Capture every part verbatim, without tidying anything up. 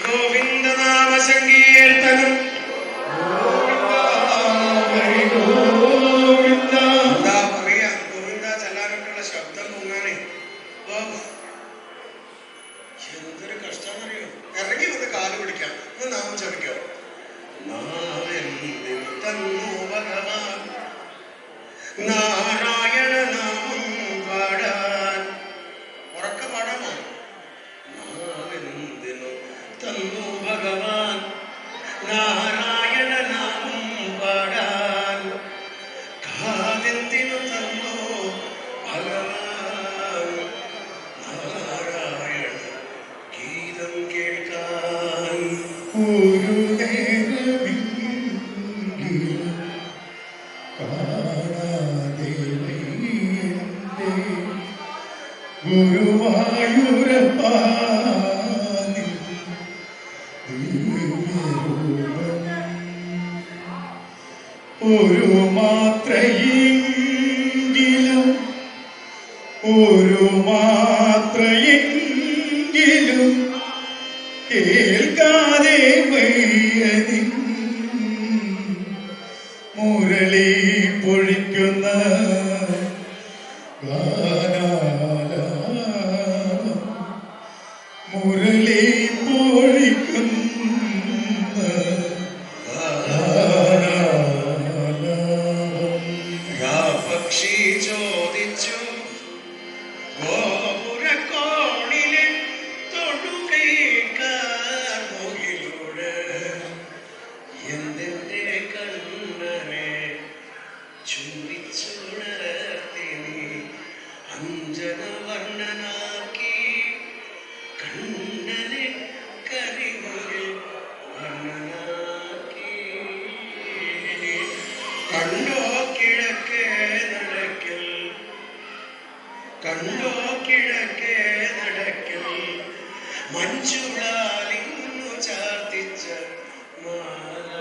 ഗോവിന്ദനാമ സങ്കീർത്തനം. എന്താ പറയാ, ഗോവിന്ദ ചെല്ലാനൊക്കെയുള്ള ശബ്ദം തോന്നാനേ എന്തൊരു കഷ്ടാന്നറിയോ. ഇറങ്ങി വന്ന് കാല് പിടിക്കാം, നാമം ചവിക്കാം. തന്നു ഭഗവാൻ നാരായണ നാമം പാടാൻ. ഉറക്ക പാടാമോ? നാമെന്തിനു തന്നു ഭഗവാൻ നാരായണ നാമം പാടാൻ. കാതെന്തിനു തന്നു ഭഗവാൻ നാരായണ ഗീതം കേൾക്കാൻ. ഒരു ഗുരുവായൂരപ്പ ഒരു മാത്രയെങ്കിലും ഒരു മാത്രയെങ്കിലും കേൾക്കാതെ വയ്യതി മുരളി പൊഴിക്കുന്ന മുരളി പൊഴിക്കുന്ന പക്ഷി ചോദിച്ചു ഗോപുരക്കോണിലെ തൊടുകൈക്കാർ മുകിലൂടെ എന്തെന്റെ കണ്ണനെ ചുംബിച്ചുണർത്തിനി അഞ്ജന വർണ്ണനാക്കി കണ്ണനെ കരിമുകിൽ വർണ്ണനാക്കി. കണ്ടോ കിഴക്കേ നടക്കൽ കണ്ടോ കിഴക്കേ നടക്കൽ മഞ്ചുളാലിന്നു ചാർത്തിച്ച മാല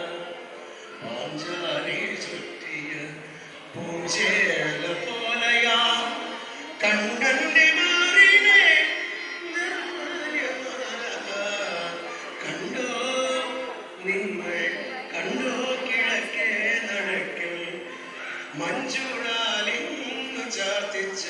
പാഞ്ചാലി ചുറ്റിയ പൂഞ്ചേല പോലയാ കണ്ണന്റെ മാറിനെ കണ്ടോ നിങ്ങൾ കണ്ടോ കിഴക്കേ നടക്കൽ മഞ്ചുളാലിന്നു ചാർത്തിച്ച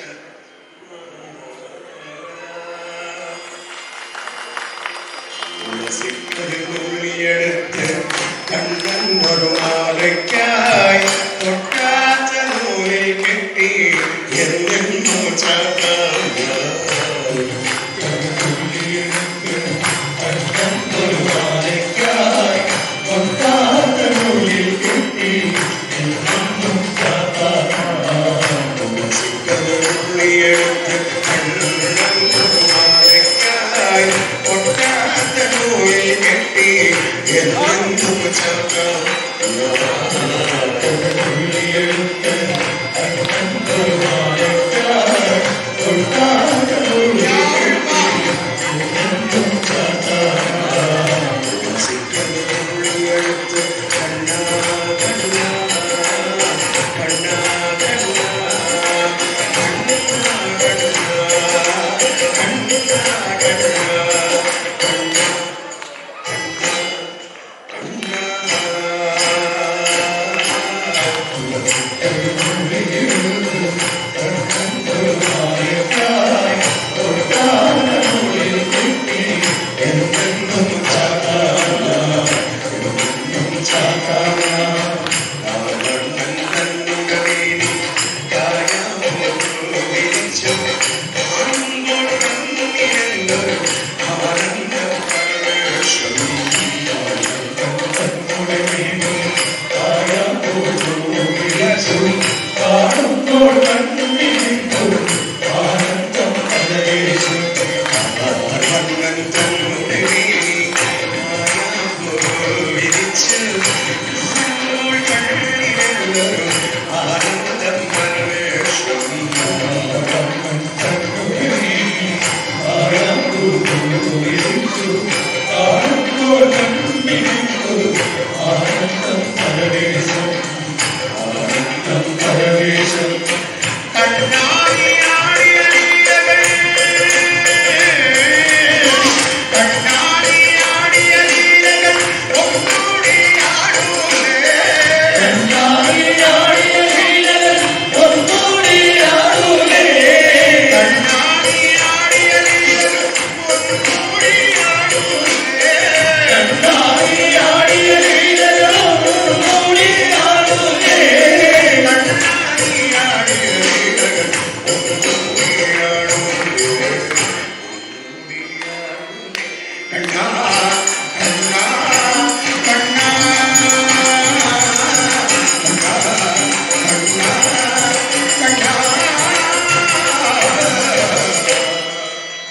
ുള്ളിയെടുത്ത് കണ്ണനൊരു മാലയ്ക്കായി തൊട്ടാച്ച നൂലിൽ കെട്ടി എന്നെന്നു ചാത്താൻ. കണ്ണനൊരു മാലയ്ക്കായി തൊട്ടാച്ച നൂലിൽ കെട്ടി എന്നെന്നു ചാത്താൻ. ഉള്ളിയെടുത്ത് കണ്ണനൊരു മാലയ്ക്കായി തൊട്ടാച്ച നൂലിൽ കെട്ടി എന്നെന്നു ചാത്താൻ. ഉള്ളിയെടുത്ത് കണ്ണനൊരു മാലയ്ക്കായി തൊട്ടാച്ച നൂലിൽ കെട്ടി എന്നെന്നു ചാത്താൻ. ഉള്ളിയെടുത്ത് കണ്ണാ കണ്ണാ കണ്ണാ കണ്ണാ കണ്ണാടിയാടിയ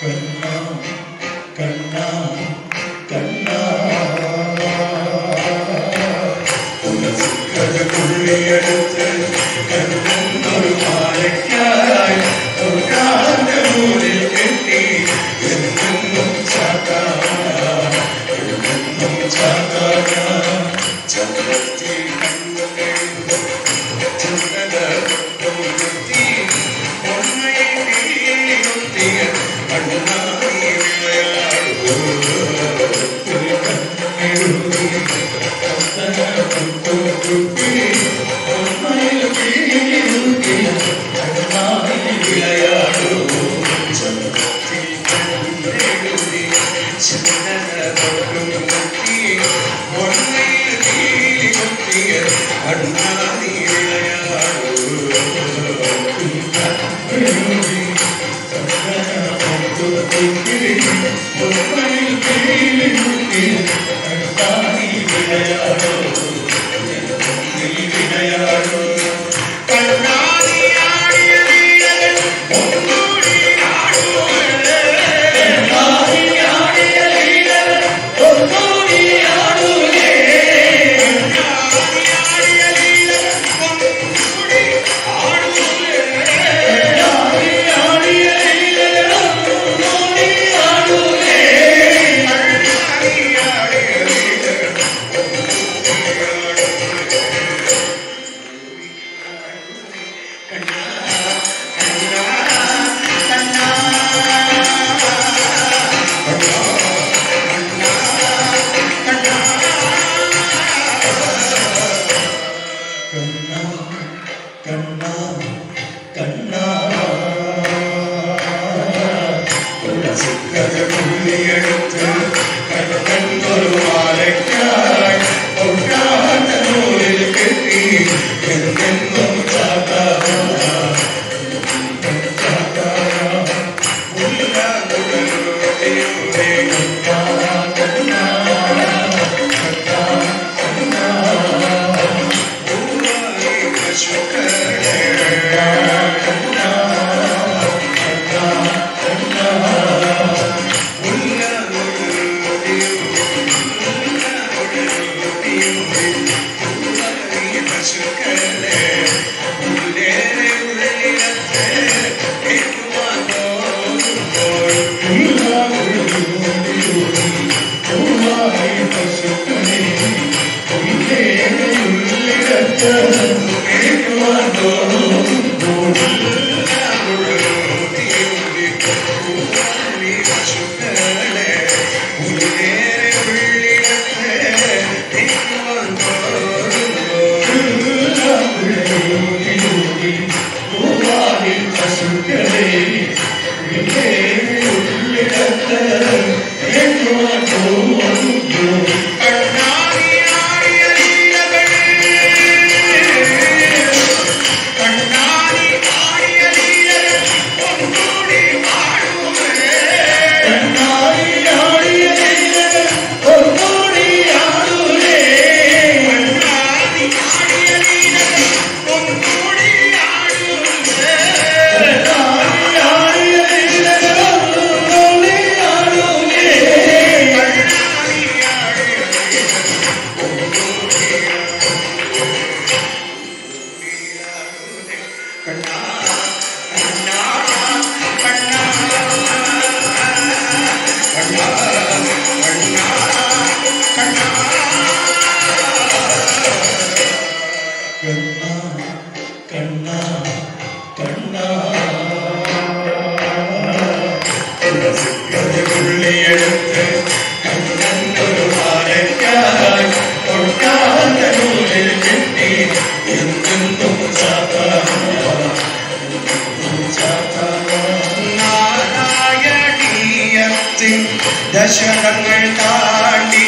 ദശകങ്ങൾ താണ്ടി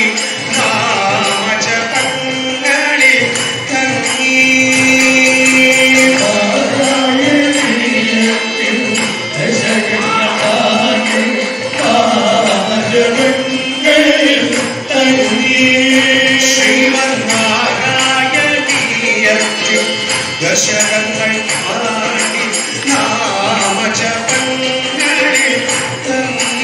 നാമജപങ്ങളിൽ തങ്ങി ശ്രീമന്നാരായണീയത്തിൽ ദശകങ്ങൾ താണ്ടി നാമജപങ്ങളിൽ തങ്ങി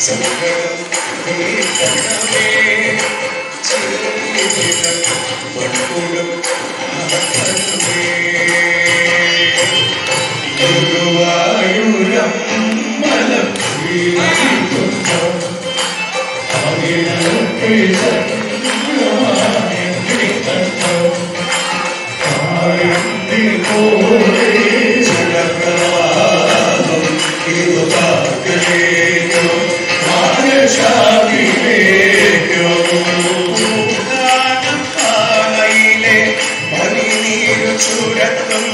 സങ്കടം നീക്കണമേ ജീവിതം മൺകുടം ആക്കണമേ ഗുരുവായൂരമ്പലം ശ്രീകുണ്ടം അവിടത്തെ സത്യമാണെന്റെ കണ്ടം ആഴത്തിൽ പോലെ ജലപ്രവാഹം ഇത് പാർക്കലേക്കോ മാനശാതിലേക്കോ പാലയിലെ പനിനീർ ചുരത്തും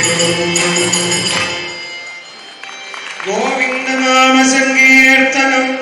ഗോവിന്ദനാമ സങ്കീർത്തനം